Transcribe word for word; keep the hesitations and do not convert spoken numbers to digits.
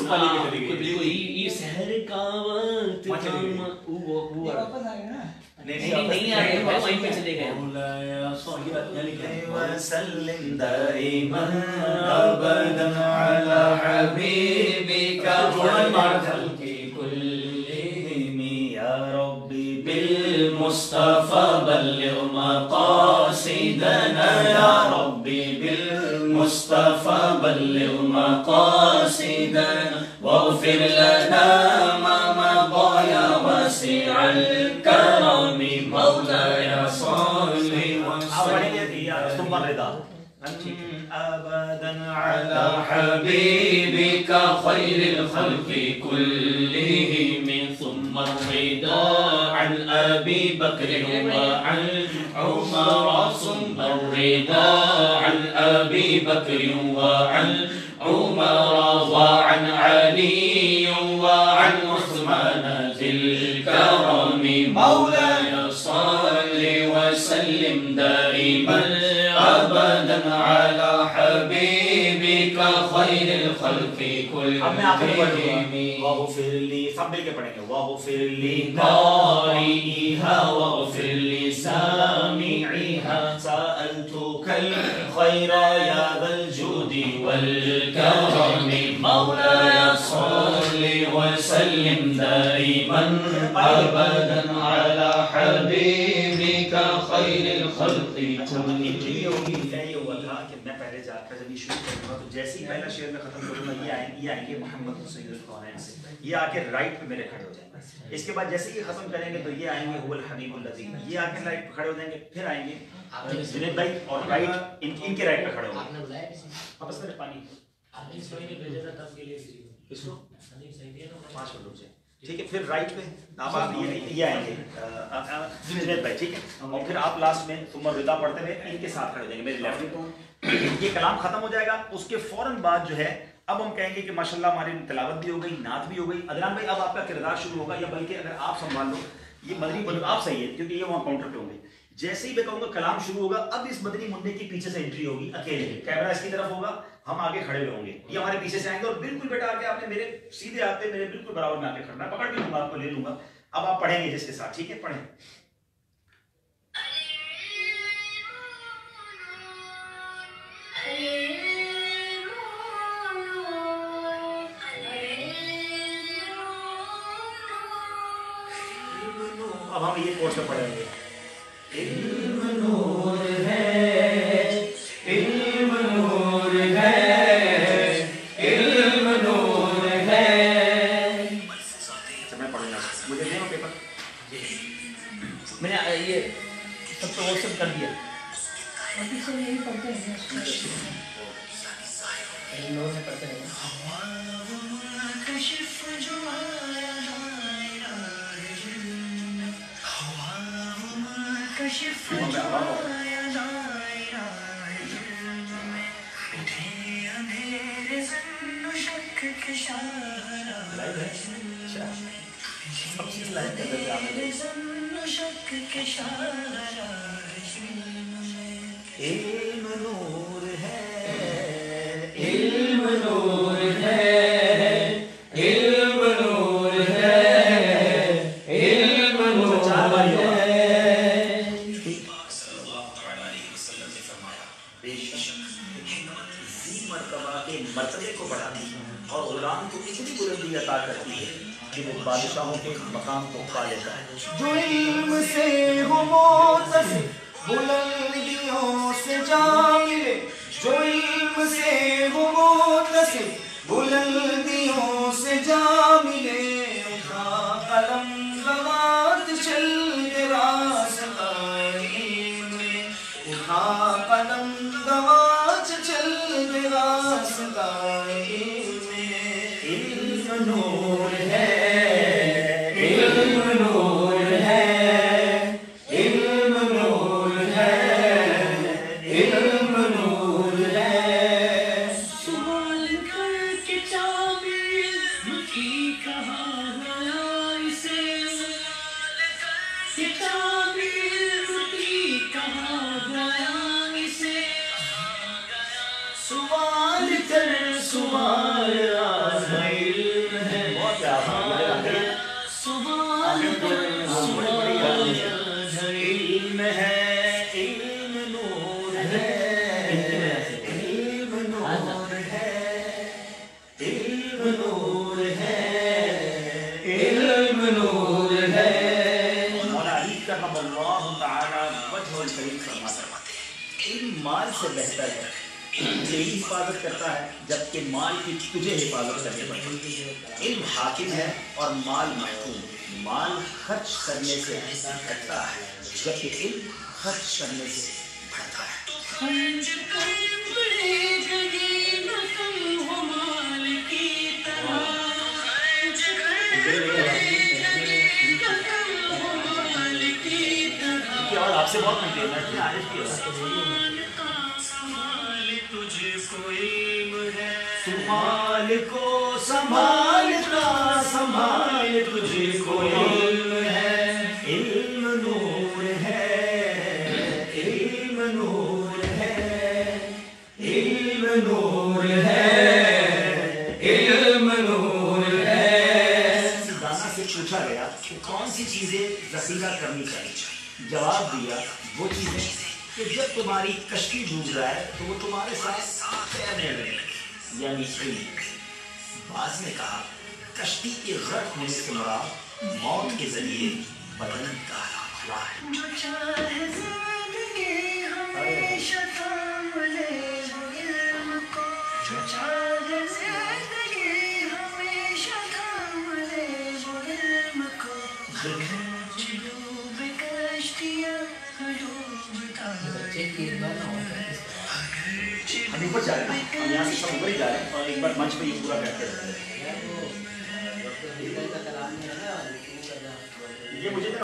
वाली की चली गई बिल्कुल ये शहर का वक्त वो वो वापस आ गए ना नहीं नहीं नहीं आ गए वहीं पे चले गए मौलाया सल्ली वसल्लिम दाइमन अबदन अला हबीबिका खल्की कुल्लिहिम या रब्बी बिल मुस्तफा बल्लिग मकासिदना या रब्बी बिल मुस्तफा बल्लिग मकासिदना वाग़फिर लना मा मदा या वसीअल करम मौलाया सल्ली तुम रिदा अबदन अला हबीबिका खैरिल खल्क़ि कुल्लिहिम सुम्मा रिदा अन अबी बकर व अन उमर सुम्मा रिदा अन अबी बकर व अन उमर व अन अली व अन उस्मान ज़िल करम मौलाया सल्ली व सल्लिम दाइमन अबदन अला हबीबिका खैरिल खल्क़ि कुल्लिहिम। अब मैं आखिरी पढ़ूंगा वाग़फिर ली, सब मिलके पढ़ेंगे वाग़फिर ली قارئها واغفر لسامعها سألتك الخير يا ذا الجود والكرم مولاي صل وسلم دائما أبدا على حبيبك خير الخلق كلهم. یہ ہوا تھا کہ میں پہلے جا کر جب یہ شروع کروں گا تو جیسے ہی پہلا شعر میں ختم کروں گا یہ آئیں یہ آئیں گے محمد سید القونین سے، یہ آ کے رائٹ پہ میرے کھڑے ہو جائیں گے. اس کے بعد جیسے یہ ختم کریں گے تو یہ آئیں گے هو الحبیب الذی، یہ آ کے رائٹ پہ کھڑے ہو جائیں گے. پھر آئیں گے جنید بھائی اور رائٹ ان ان کے رائٹ پہ کھڑے ہو گئے. واپس میرے پانی اس کو پانچ منٹ رک جائیں ٹھیک ہے. پھر رائٹ پہ آپ آپ یہ یہ آئیں گے جنید بھائی ٹھیک ہے. اور پھر آپ لاسٹ میں ثم الرضا پڑھتے ہوئے ان کے ساتھ کھڑے ہو جائیں گے میرے لیفٹ پہ. یہ کلام ختم ہو جائے گا. اس کے فوراً بعد جو ہے اب ہم کہیں گے کہ ماشاءاللہ ہماری تلاوت بھی ہو گئی، نعت بھی ہو گئی. عدنان بھائی اب آپ کا کردار شروع ہوگا، یا بلکہ اگر آپ سنبھال لو یہ مدنی بولو آپ صحیح ہے کیونکہ یہ وہاں کاؤنٹر پہ ہوں گے. جیسے ہی میں کہوں گا کلام شروع ہوگا اب اس مدنی منڈے کی پیچھے سے انٹری ہوگی اکیلے، کیمرہ اس کی طرف ہوگا، ہم آگے کھڑے ہوئے ہوں گے، یہ ہمارے پیچھے سے آئیں گے اور بالکل بیٹا آگے آپ نے میرے سیدھے آتے میرے بالکل برابر میں آگے کھڑنا ہے. پکڑ بھی لوں گا آپ کو، لے لوں گا. اب آپ پڑھیں گے جس کے ساتھ ٹھیک ہے. پڑھیں اب ہم یہ کورس میں پڑھیں گے. علم نور ہے، علم نور ہے، علم نور ہے. اچھا میں پڑھوں گا، مجھے دیں پیپر. میں نے یہ سب تو واٹسپ کر دیا. ابھی سے یہی پڑھتے ہیں نور میں پڑھتے ہیں. علم نور ہے، علم نور ہے، علم نور ہے، علم نور ہے. مرتبہ کے مرتبے کو بڑھاتی اور غلام کو اتنی بلندی عطا کرتی ہے کہ وہ بادشاہوں کے مقام کو پا لیتا ہے. جو علم سے ہو متصف بلندیوں سے جا ملے، جو علم سے ہو متصف بلندیوں سے جا ملے، اٹھا قلم روات چل کے راستہ علم میں، اٹھا قلم روات چل کے راستہ علم میں. علم نور ہے، علم نور ہے، علم نور ہے، علم نور ہے. سوال کر کے تعبیر کی کہا گیا اسے، کہ تعبیر کی کہا گیا اسے. سوال کر سوال آ گئی سے بہتر ہے، تیری حفاظت کرتا ہے جبکہ مال کی تجھے حفاظت کرنی پڑتی ہے۔ علم حاکم ہے اور مال محکوم، مال خرچ کرنے سے گھٹتا ہے جبکہ علم خرچ کرنے سے بڑھتا ہے۔ اور آپ سے بہت ملتے ہیں عارف کی سنبھال کو سنبھالتا سنبھال تجھ کو علم ہے، علم نور ہے، علم نور ہے، علم نور ہے، علم نور ہے۔ دانا سے پوچھا گیا کہ کون سی چیزیں ذخیرہ کرنی چاہیے؟ جواب دیا وہ چیزیں کہ جب تمہاری کشتی ڈوب جائے تو وہ تمہارے ساتھ تیرنے لگے، یعنی علم۔ بعض نے کہا کشتی کے غرق ہونے سے مراد موت کے ذریعے بدن کا ہوا ہے۔ جو چاہے زندگی ہمیشہ تھام لے وہ علم کو، جو چاہے زندگی ہمیشہ تھام لے وہ علم کو۔ ہم اوپر جا رہے ہیں، ہم یہاں سے سب اوپر ہی جا رہے ہیں اور ایک بار منچ پہ یہ پورا کرتے رہتے ہیں۔ یہ مجھے